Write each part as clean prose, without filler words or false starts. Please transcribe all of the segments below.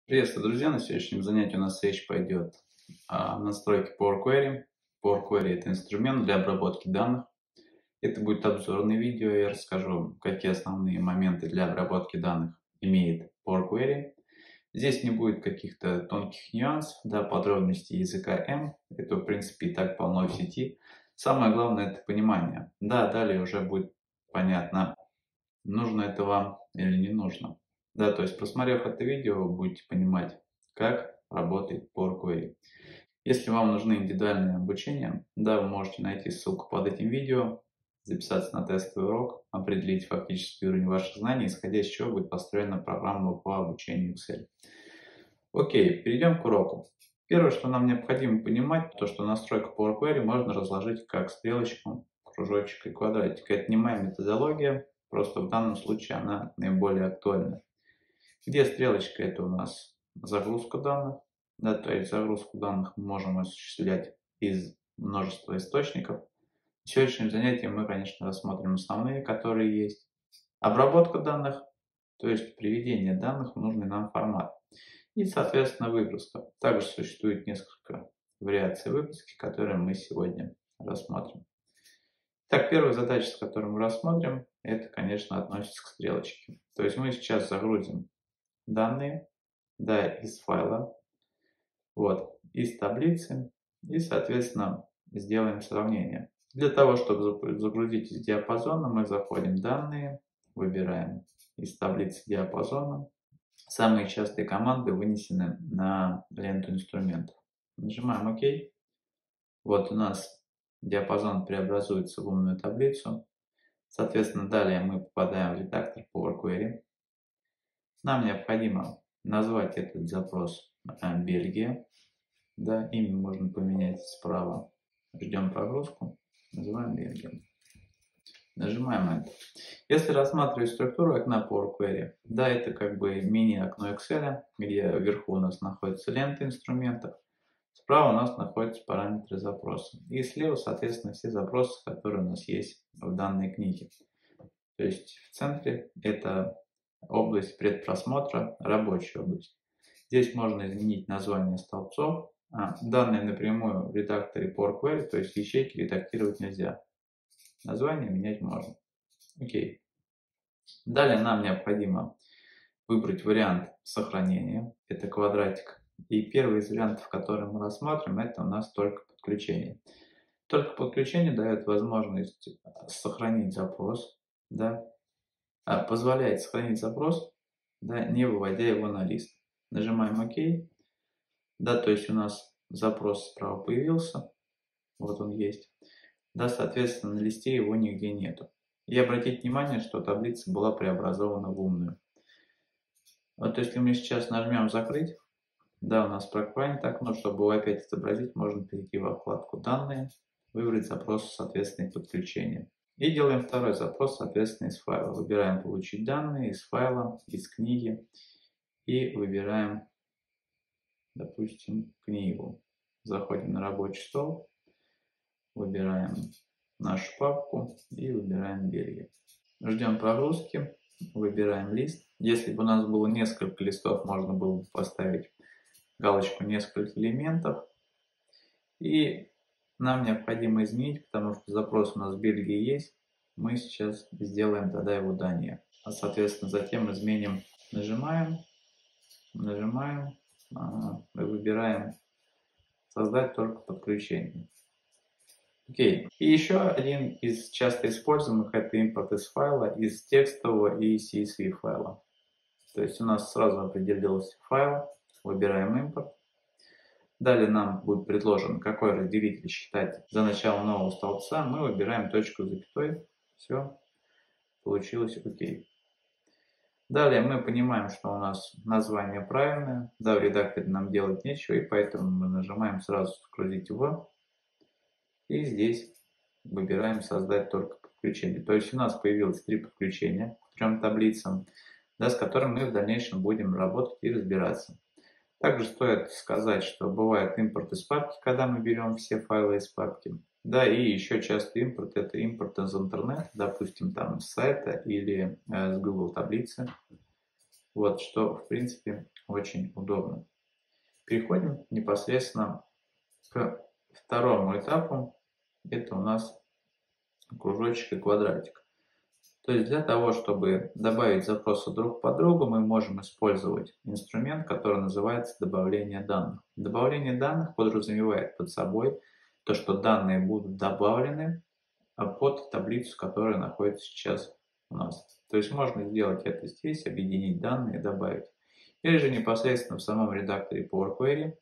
Приветствую, друзья! На сегодняшнем занятии у нас речь пойдет о настройке Power Query. Power Query — это инструмент для обработки данных. Это будет обзорное видео. Я расскажу, какие основные моменты для обработки данных имеет Power Query. Здесь не будет каких-то тонких нюансов, подробностей языка M. Это, в принципе, и так полно в сети. Самое главное — это понимание. Далее уже будет понятно, нужно это вам или не нужно. То есть, просмотрев это видео, вы будете понимать, как работает Power Query. Если вам нужно индивидуальное обучение, вы можете найти ссылку под этим видео, записаться на тестовый урок, определить фактический уровень ваших знаний, исходя из чего будет построена программа по обучению Excel. Окей, перейдем к уроку. Первое, что нам необходимо понимать, то что настройку Power Query можно разложить как стрелочку, кружочек и квадратик. Это не моя методология, просто в данном случае она наиболее актуальна. Где стрелочка — это у нас загрузка данных. То есть загрузку данных мы можем осуществлять из множества источников. В сегодняшнем занятии мы, конечно, рассмотрим основные, которые есть. Обработка данных, то есть приведение данных в нужный нам формат. И, соответственно, выгрузка. Также существует несколько вариаций выгрузки, которые мы сегодня рассмотрим. Так, первая задача, с которой мы рассмотрим, это, конечно, относится к стрелочке. То есть мы сейчас загрузим данные, из файла, из таблицы, и, соответственно, сделаем сравнение. Для того, чтобы загрузить из диапазона, мы заходим в данные, выбираем из таблицы диапазона. Самые частые команды вынесены на ленту инструментов. Нажимаем ОК. У нас диапазон преобразуется в умную таблицу. Соответственно, далее мы попадаем в редактор Power Query. Нам необходимо назвать этот запрос Бельгия. Имя можно поменять справа. Ждем прогрузку. Называем Бельгия. Нажимаем Enter. Если рассматривать структуру окна Power Query, это как бы мини-окно Excel, где вверху у нас находится лента инструментов, справа у нас находятся параметры запроса. И слева, соответственно, все запросы, которые у нас есть в данной книге. То есть в центре это область предпросмотра, рабочая область. Здесь можно изменить название столбцов. Данные напрямую в редакторе Power Query, то есть ячейки редактировать нельзя. Название менять можно. Окей. Далее нам необходимо выбрать вариант сохранения. Это квадратик. И первый из вариантов, который мы рассмотрим, это у нас только подключение. Только подключение дает возможность сохранить запрос. Позволяет сохранить запрос, не выводя его на лист. Нажимаем ОК. То есть у нас запрос справа появился. Он есть. Соответственно, на листе его нигде нету. И обратите внимание, что таблица была преобразована в умную. Если мы сейчас нажмем «Закрыть», у нас прокванит окно. Чтобы его опять отобразить, можно перейти во вкладку «Данные», выбрать запрос, соответственно, подключения. И делаем второй запрос, соответственно, из файла. Выбираем «Получить данные» из файла, из книги. И выбираем, допустим, книгу. Заходим на рабочий стол. Выбираем нашу папку и выбираем Бельгия. Ждем прогрузки. Выбираем лист. Если бы у нас было несколько листов, можно было бы поставить галочку «Несколько элементов». И нам необходимо изменить, потому что запрос у нас в Бельгии есть. Мы сейчас сделаем тогда его Дания. Соответственно, затем изменим. Нажимаем. Выбираем «Создать только подключение». Окей. И еще один из часто используемых — это импорт из файла, из текстового и CSV файла. То есть у нас сразу определился файл, выбираем импорт. Далее нам будет предложен, какой разделитель считать за начало нового столбца. Мы выбираем точку с запятой. Все, получилось окей. Далее мы понимаем, что у нас название правильное. В редакторе нам делать нечего, и поэтому мы нажимаем сразу «Загрузить в». И здесь выбираем «Создать только подключение». То есть у нас появилось 3 подключения к 3 таблицам, с которыми мы в дальнейшем будем работать и разбираться. Также стоит сказать, что бывает импорт из папки, когда мы берем все файлы из папки. И еще часто импорт — это импорт из интернета, допустим, там с сайта или с Google таблицы. Что, в принципе, очень удобно. Переходим непосредственно к второму этапу. Это у нас кружочек и квадратик. То есть для того, чтобы добавить запросы друг по другу, мы можем использовать инструмент, который называется добавление данных. Добавление данных подразумевает под собой то, что данные будут добавлены под таблицу, которая находится сейчас у нас. То есть можно сделать это здесь, объединить данные, добавить. Или же непосредственно в самом редакторе Power Query,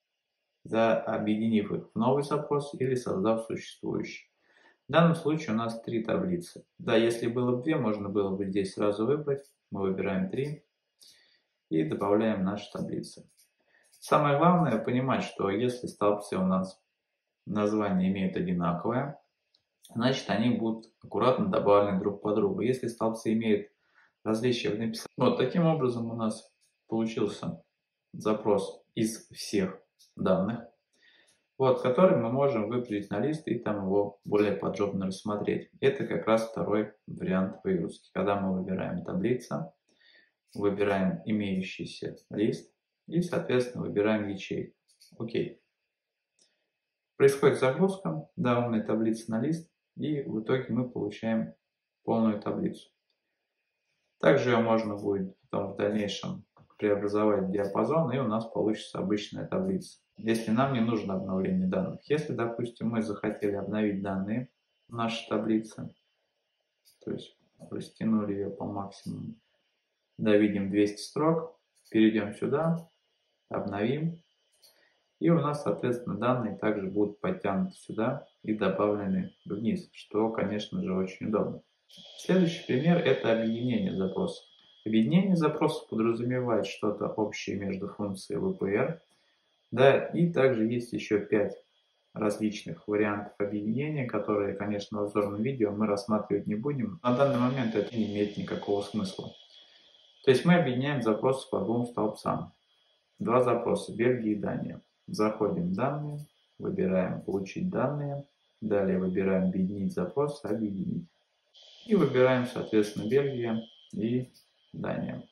объединив их в новый запрос или создав существующий. В данном случае у нас 3 таблицы. Да, если было бы 2, можно было бы здесь сразу выбрать. Мы выбираем 3 и добавляем наши таблицы. Самое главное понимать, что если столбцы у нас название имеют одинаковое, значит они будут аккуратно добавлены друг по другу. Если столбцы имеют различия в написании, вот таким образом у нас получился запрос из всех данных, вот, который мы можем выгрузить на лист и там его более подробно рассмотреть. Это как раз второй вариант выгрузки, когда мы выбираем таблица, выбираем имеющийся лист и, соответственно, выбираем ячейку. Окей. Происходит загрузка данной таблицы на лист, и в итоге мы получаем полную таблицу. Также ее можно будет потом в дальнейшем преобразовать в диапазон, и у нас получится обычная таблица. Если нам не нужно обновление данных. Если, допустим, мы захотели обновить данные в нашей таблице, то есть растянули ее по максимуму, да, видим 200 строк, перейдем сюда, обновим, и у нас, соответственно, данные также будут подтянуты сюда и добавлены вниз, что, конечно же, очень удобно. Следующий пример – это объединение запросов. Объединение запросов подразумевает что-то общее между функцией VPR, да, и также есть еще 5 различных вариантов объединения, которые, конечно, в обзорном видео мы рассматривать не будем. На данный момент это не имеет никакого смысла. То есть мы объединяем запросы по 2 столбцам. 2 запроса – Бельгия и Дания. Заходим в данные, выбираем «Получить данные», далее выбираем «Объединить запрос», «Объединить». И выбираем, соответственно, Бельгия и Дания.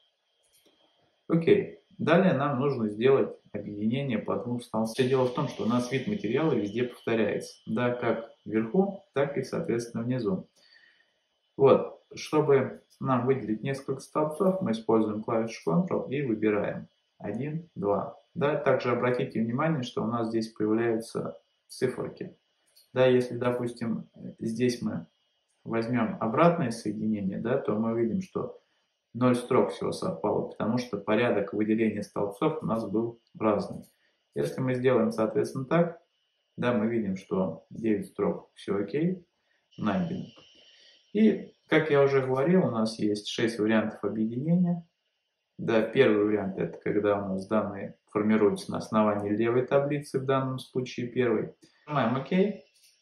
Окей. Далее нам нужно сделать объединение по 2 столбцам. Все дело в том, что у нас вид материала везде повторяется. Да, как вверху, так и, соответственно, внизу. Вот. Чтобы нам выделить несколько столбцов, мы используем клавишу Ctrl и выбираем 1, 2. Да, также обратите внимание, что у нас здесь появляются циферки. Да, если, допустим, здесь мы возьмем обратное соединение, да, то мы видим, что 0 строк всего совпало, потому что порядок выделения столбцов у нас был разный. Если мы сделаем, соответственно, так, да, мы видим, что 9 строк все окей, найдено. И, как я уже говорил, у нас есть 6 вариантов объединения. Да, первый вариант – это когда у нас данные формируются на основании левой таблицы, в данном случае первой. Нажимаем ОК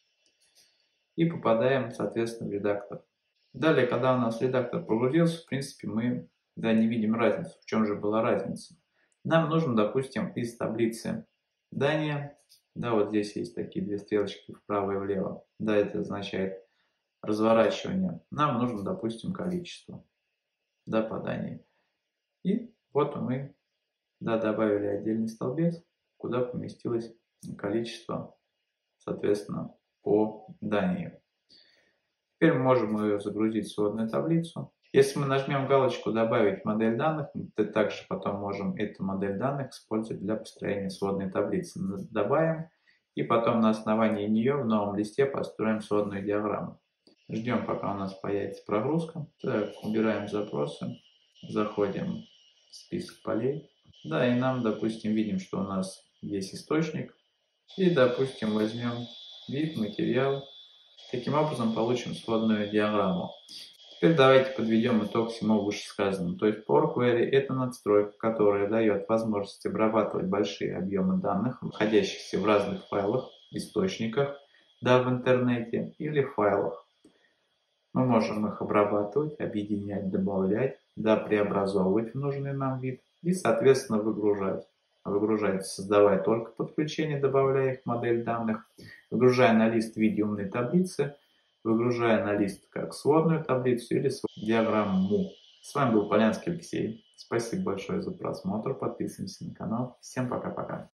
и попадаем, соответственно, в редактор. Далее, когда у нас редактор прогрузился, в принципе, мы, да, не видим разницу. В чем же была разница? Нам нужно, допустим, из таблицы Дания, да, вот здесь есть такие 2 стрелочки вправо и влево, да, это означает разворачивание. Нам нужно, допустим, количество, да, по Дании. И вот мы, да, добавили отдельный столбец, куда поместилось количество, соответственно, по Дании. Теперь мы можем ее загрузить в сводную таблицу. Если мы нажмем галочку «Добавить модель данных», мы также потом можем эту модель данных использовать для построения сводной таблицы. Добавим и потом на основании нее в новом листе построим сводную диаграмму. Ждем, пока у нас появится прогрузка. Так, убираем запросы, заходим в список полей. Да, и нам, допустим, видим, что у нас есть источник. И, допустим, возьмем вид, материал. Таким образом получим сводную диаграмму. Теперь давайте подведем итог всему вышесказанному. То есть Power Query – это надстройка, которая дает возможность обрабатывать большие объемы данных, находящихся в разных файлах, источниках, да, в интернете или файлах. Мы можем их обрабатывать, объединять, добавлять, да, преобразовывать в нужный нам вид и, соответственно, выгружать. Выгружать, создавая только подключение, добавляя их в модель данных, выгружая на лист в виде умной таблицы, выгружая на лист как сводную таблицу или диаграмму. С вами был Полянский Алексей. Спасибо большое за просмотр. Подписываемся на канал. Всем пока-пока.